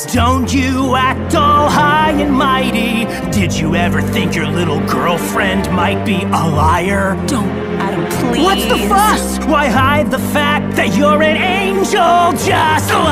us. Don't you act all high and mighty. Did you ever think your little girlfriend might be a liar? Don't, Adam, please. What's the fuss? Why hide the fact that you're an angel just like